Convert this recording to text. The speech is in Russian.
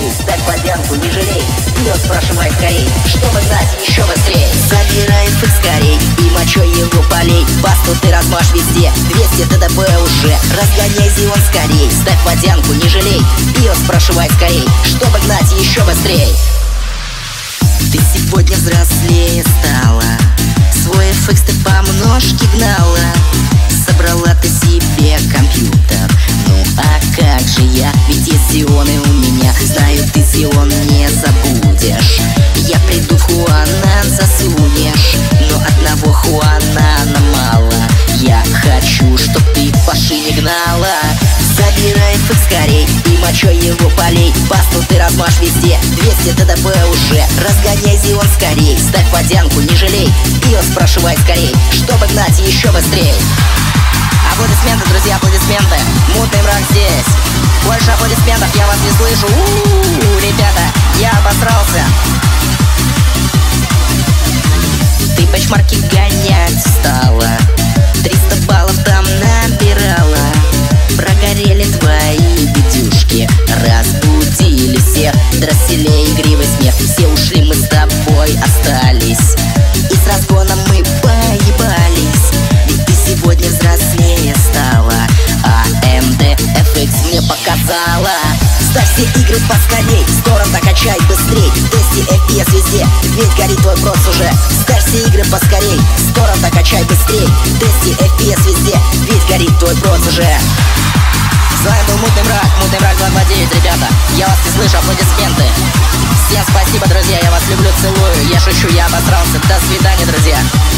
скорей, ставь подянку, не жалей. Вперед спрашивай скорей, чтобы знать еще быстрее. Забирай FX скорей и мочой его полей. Басту ты размажь везде, 200 ТДП уже. Разгоняй зион скорей, ставь подянку, не жалей. Вперед спрашивай скорей, чтобы гнать еще быстрей. Ты сегодня взрослее стала, свой FX ты по множке гнала. Собрала ты себе компьютер, ну а как же я, ведь есть зионы у меня. Знаю, ты зион не забудешь. Я приду в Хуанан, засунешь, но одного Хуанана мало. Я хочу, чтоб ты по шине гнала. Забирай FX скорей и мочой его полей. Басту ты размажь везде, 200 ТДП уже. Разгоняй зион скорей, ставь подянку, не жалей. Вперед спрашивай скорей, чтобы гнать еще быстрей. Аплодисменты, друзья, аплодисменты. Мутный мрак здесь. Больше аплодисментов, я вас не слышу. Ребята, я обосрался. Ты бэчмарки гонять стала, 300 баллов там набирала. Прогорели твои видюшки, разбудили всех. Дросселей, игривый смех, все ушли, мы с тобой остались. И с разгоном мы поебались. Ведь ты сегодня взрослее стала, а FX мне показала. Ставь все игры поскорей, скоро качай быстрей. Тести FPS везде, ведь горит твой проц уже. Ставь все игры поскорей, скоро качай быстрей. Тести FPS везде, ведь горит твой проц уже. С вами был Мутный Мрак 229, ребята. Я вас не слышу, аплодисменты. Всем спасибо, друзья, я вас люблю, целую. Я шучу, я обосрался. До свидания, друзья.